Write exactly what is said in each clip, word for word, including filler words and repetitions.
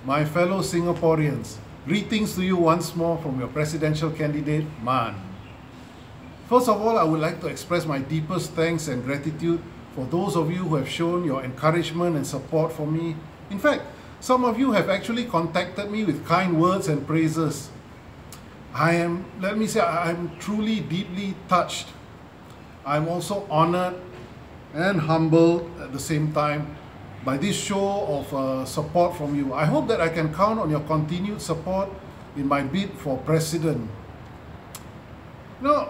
my fellow Singaporeans, greetings to you once more from your presidential candidate, M A N. First of all, I would like to express my deepest thanks and gratitude for those of you who have shown your encouragement and support for me. In fact, some of you have actually contacted me with kind words and praises. I am, let me say, I am truly deeply touched. I'm also honored and humbled at the same time by this show of uh, support from you. I hope that I can count on your continued support in my bid for president. You know,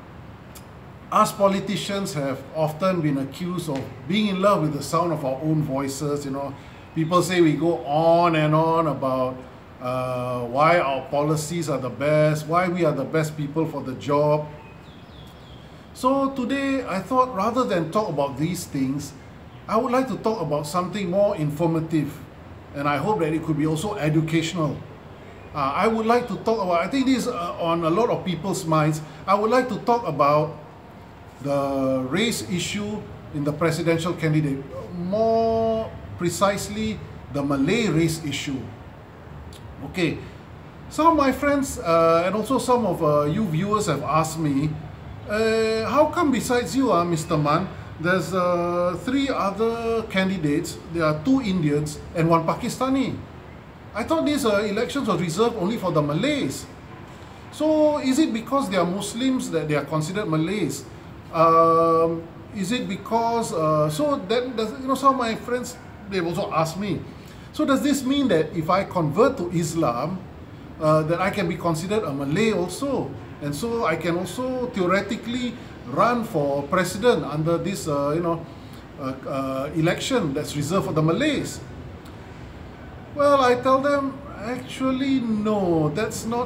us politicians have often been accused of being in love with the sound of our own voices. You know, people say we go on and on about uh, why our policies are the best, why we are the best people for the job. So today, I thought rather than talk about these things, I would like to talk about something more informative, and I hope that it could be also educational. Uh, I would like to talk about, I think this is uh, on a lot of people's minds, I would like to talk about the race issue in the presidential candidate, more precisely the Malay race issue. Okay, some of my friends uh, and also some of uh, you viewers have asked me, uh, how come besides you, uh, Mister M A N, there's uh, three other candidates, there are two Indians and one Pakistani. I thought these uh, elections were reserved only for the Malays. So is it because they are Muslims that they are considered Malays? Um, is it because, uh, so then, does, you know, some of my friends, they've also asked me, so does this mean that if I convert to Islam, uh, that I can be considered a Malay also? And so I can also theoretically run for president under this, uh, you know, uh, uh, election that's reserved for the Malays? Well, I tell them, actually, no, that's not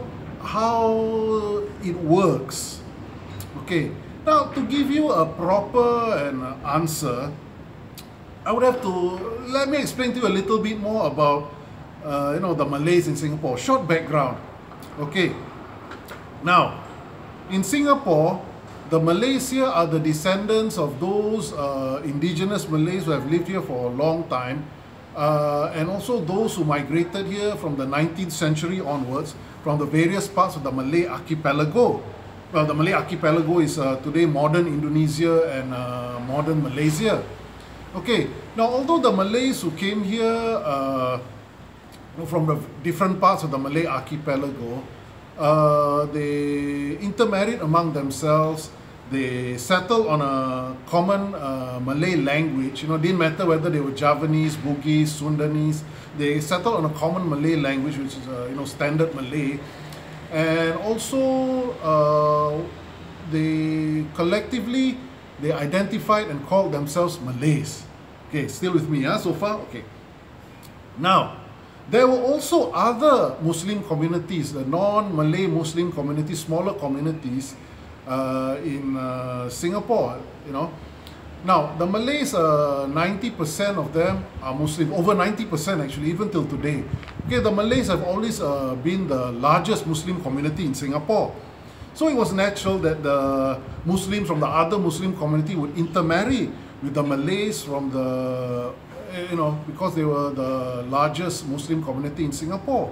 how it works. Okay, now to give you a proper and answer, I would have to, let me explain to you a little bit more about, uh, you know, the Malays in Singapore. Short background. Okay, now, in Singapore, the Malays here are the descendants of those uh, indigenous Malays who have lived here for a long time, uh, and also those who migrated here from the nineteenth century onwards from the various parts of the Malay archipelago. Well, the Malay archipelago is uh, today modern Indonesia and uh, modern Malaysia. Okay, now although the Malays who came here uh, from the different parts of the Malay archipelago, uh, they intermarried among themselves. They settled on a common uh, Malay language. You know, didn't matter whether they were Javanese, Bugis, Sundanese. They settled on a common Malay language, which is uh, you know, standard Malay. And also, uh, they collectively they identified and called themselves Malays. Okay, still with me, huh, so far? Okay. Now, there were also other Muslim communities, the non-Malay Muslim communities, smaller communities, Uh, in uh, Singapore, you know. Now, the Malays, uh, ninety percent of them are Muslim, over ninety percent actually, even till today. Okay, the Malays have always uh, been the largest Muslim community in Singapore. So it was natural that the Muslims from the other Muslim community would intermarry with the Malays from the, you know, because they were the largest Muslim community in Singapore.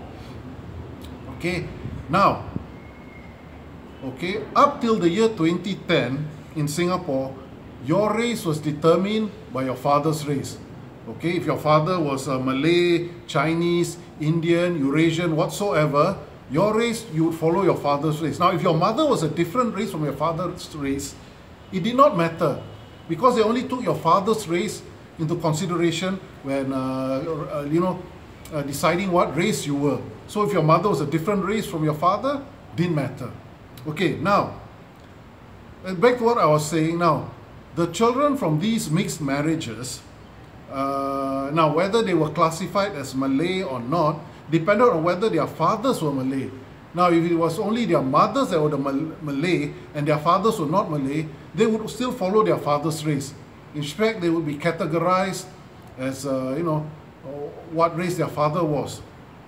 Okay, now, okay, up till the year twenty ten in Singapore, your race was determined by your father's race. Okay, if your father was a Malay, Chinese, Indian, Eurasian, whatsoever, your race, you would follow your father's race. Now, if your mother was a different race from your father's race, it did not matter, because they only took your father's race into consideration when, uh, uh, you know, uh, deciding what race you were. So if your mother was a different race from your father, didn't matter. Okay, now, back to what I was saying now. The children from these mixed marriages, uh, now whether they were classified as Malay or not, depended on whether their fathers were Malay. Now, if it was only their mothers that were the Mal Malay and their fathers were not Malay, they would still follow their father's race. In fact, they would be categorized as, uh, you know, what race their father was.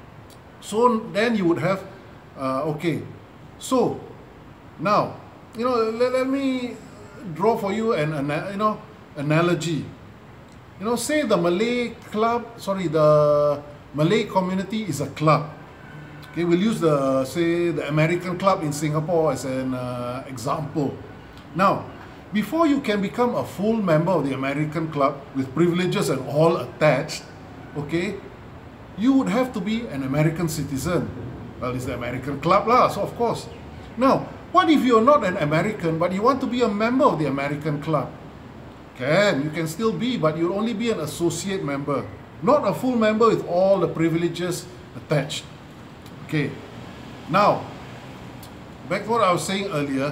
So then you would have, uh, okay, so now, you know, let, let me draw for you an, an you know, analogy. You know, say the Malay club, sorry, the Malay community is a club. Okay, we'll use the, say, the American club in Singapore as an uh, example. Now, before you can become a full member of the American club with privileges and all attached, okay, you would have to be an American citizen. Well, it's the American club lah, so of course. Now, what if you're not an American, but you want to be a member of the American club? Can, you can still be, but you'll only be an associate member, not a full member with all the privileges attached. Okay, now, back to what I was saying earlier,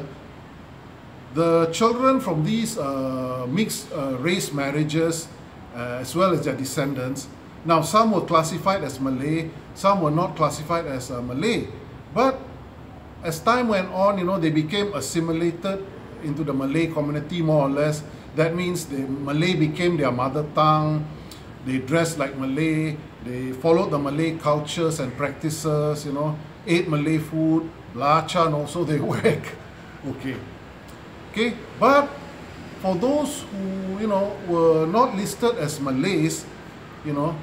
the children from these uh, mixed uh, race marriages, uh, as well as their descendants, now some were classified as Malay, some were not classified as uh, Malay, but as time went on, you know, they became assimilated into the Malay community more or less. That means the Malay became their mother tongue, they dressed like Malay, they followed the Malay cultures and practices, you know, ate Malay food, belacan also they whack. Okay. Okay, but for those who, you know, were not listed as Malays, you know,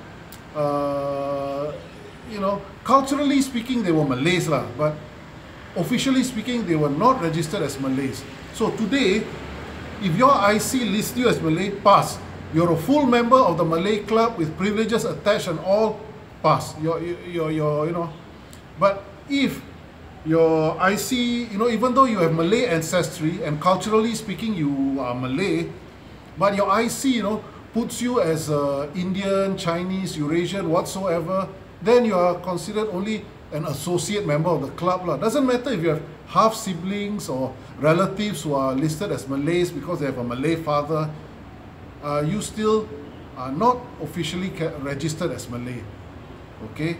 uh, you know, culturally speaking, they were Malays lah, but officially speaking, they were not registered as Malays. So today, if your I C lists you as Malay, pass. You're a full member of the Malay club with privileges attached and all, pass. You're, you're, you're, you know. But if your I C, you know, even though you have Malay ancestry and culturally speaking you are Malay, but your I C, you know, puts you as uh, Indian, Chinese, Eurasian, whatsoever, then you are considered only an associate member of the club lah. Doesn't matter if you have half siblings or relatives who are listed as Malays because they have a Malay father, uh, you still are not officially registered as Malay. Okay?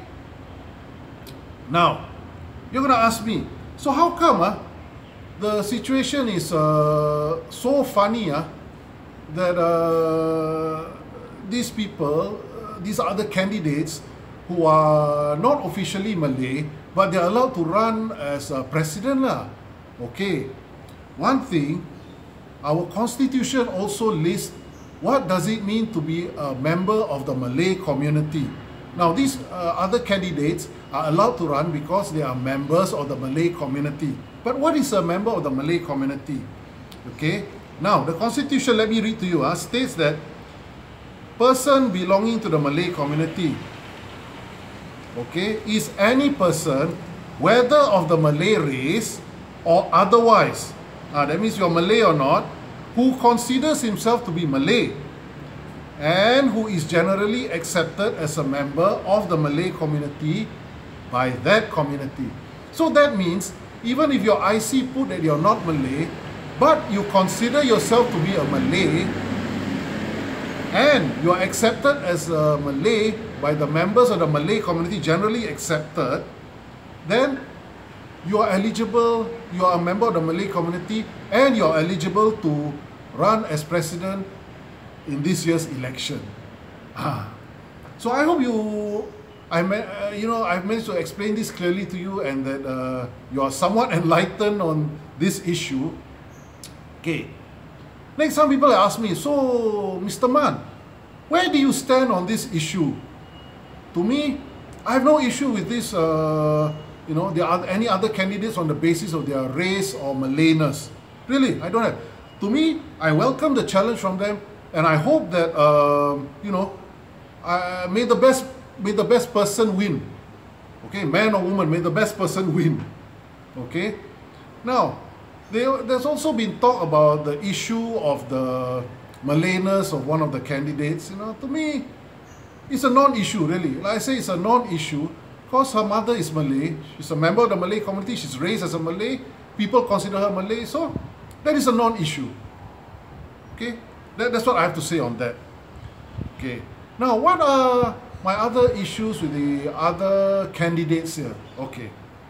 Now, you're going to ask me, so how come uh, the situation is uh, so funny uh, that uh, these people, uh, these other candidates who are not officially Malay, but they're allowed to run as a president lah. Okay, one thing, our constitution also lists what does it mean to be a member of the Malay community. Now these uh, other candidates are allowed to run because they are members of the Malay community. But what is a member of the Malay community? Okay, now the constitution, let me read to you, uh, states that person belonging to the Malay community, okay, is any person, whether of the Malay race or otherwise, uh, that means you're Malay or not, who considers himself to be Malay and who is generally accepted as a member of the Malay community by that community. So that means, even if your I C put that you're not Malay, but you consider yourself to be a Malay, and you are accepted as a Malay by the members of the Malay community, generally accepted, then you are eligible, you are a member of the Malay community, and you are eligible to run as president in this year's election. Ah. So I hope you, I uh, you know, I've managed to explain this clearly to you, and that uh, you are somewhat enlightened on this issue. Okay. Next, some people ask me, so Mister Man, where do you stand on this issue? To me, I have no issue with this, uh, you know, there are any other candidates on the basis of their race or Malayness. Really, I don't have. To me, I welcome the challenge from them, and I hope that, um, you know, uh, may the best, may the best person win. Okay, man or woman, may the best person win. Okay. Now, there, there's also been talk about the issue of the Malayness of one of the candidates. You know, to me, it's a non-issue, really. Like I say, it's a non-issue because her mother is Malay. She's a member of the Malay community. She's raised as a Malay. People consider her Malay. So, that is a non-issue. Okay? That, that's what I have to say on that. Okay. Now, what are my other issues with the other candidates here? Okay.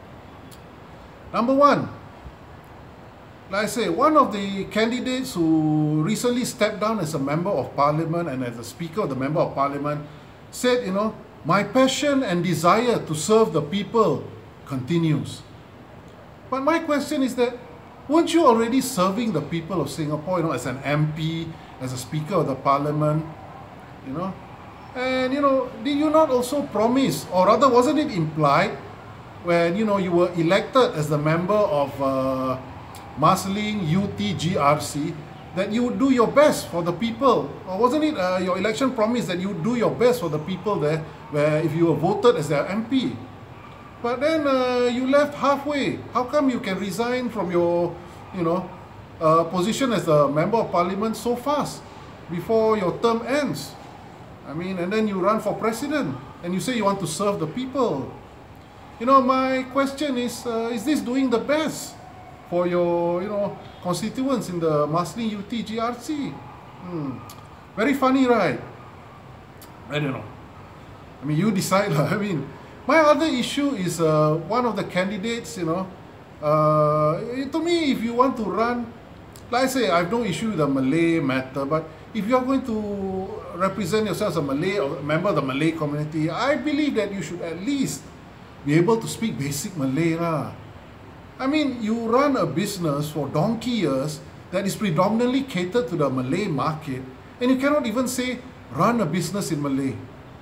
Number one, like I say, one of the candidates who recently stepped down as a member of parliament and as a speaker of the member of parliament said, you know, my passion and desire to serve the people continues. But my question is that, weren't you already serving the people of Singapore, you know, as an M P, as a speaker of the parliament, you know? And, you know, did you not also promise, or rather wasn't it implied when, you know, you were elected as the member of uh, Marsiling U T G R C, that you would do your best for the people? Or wasn't it uh, your election promise that you would do your best for the people there, where if you were voted as their M P? But then uh, you left halfway. How come you can resign from your, you know, uh, position as a member of parliament so fast before your term ends? I mean, and then you run for president and you say you want to serve the people. You know, my question is, uh, is this doing the best for your, you know, constituents in the Marsiling U T G R C? Hmm. Very funny, right? I don't know. I mean, you decide. I mean, my other issue is uh, one of the candidates, you know, uh, to me, if you want to run, like I say, I have no issue with the Malay matter, but if you are going to represent yourself as a Malay or a member of the Malay community, I believe that you should at least be able to speak basic Malay lah. I mean, you run a business for donkey years that is predominantly catered to the Malay market, and you cannot even say, run a business in Malay.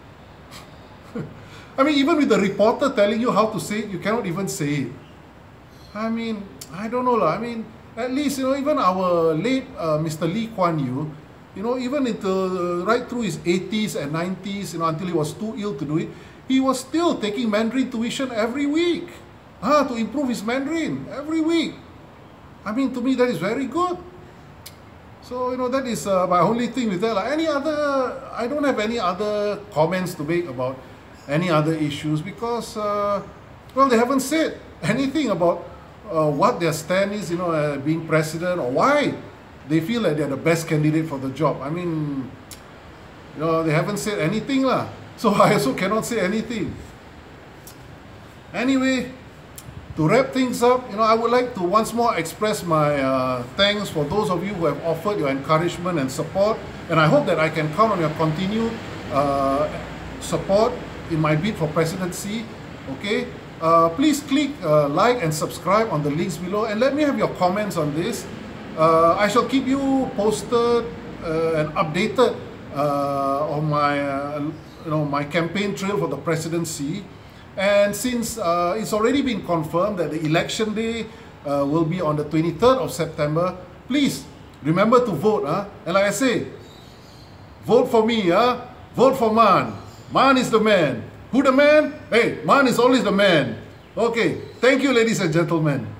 I mean, even with the reporter telling you how to say it, you cannot even say it. I mean, I don't know lah. I mean, at least, you know, even our late uh, Mister Lee Kuan Yew, you know, even into uh, right through his eighties and nineties, you know, until he was too ill to do it, he was still taking Mandarin tuition every week, ah, to improve his Mandarin every week. I mean, to me, that is very good. So, you know, that is uh, my only thing with that. Like, any other, I don't have any other comments to make about any other issues because, uh, well, they haven't said anything about uh, what their stand is, you know, uh, being president, or why they feel like they're the best candidate for the job. I mean, you know, they haven't said anything lah. So I also cannot say anything. Anyway, to wrap things up, you know, I would like to once more express my uh, thanks for those of you who have offered your encouragement and support, and I hope that I can count on your continued uh, support in my bid for presidency. Okay, uh, please click uh, like and subscribe on the links below, and let me have your comments on this. Uh, I shall keep you posted uh, and updated uh, on my uh, you know my campaign trail for the presidency. And since uh, it's already been confirmed that the election day uh, will be on the twenty-third of September, please remember to vote. Huh? And like I say, vote for me. Huh? Vote for M A N. M A N is the man. Who the man? Hey, M A N is always the man. Okay, thank you, ladies and gentlemen.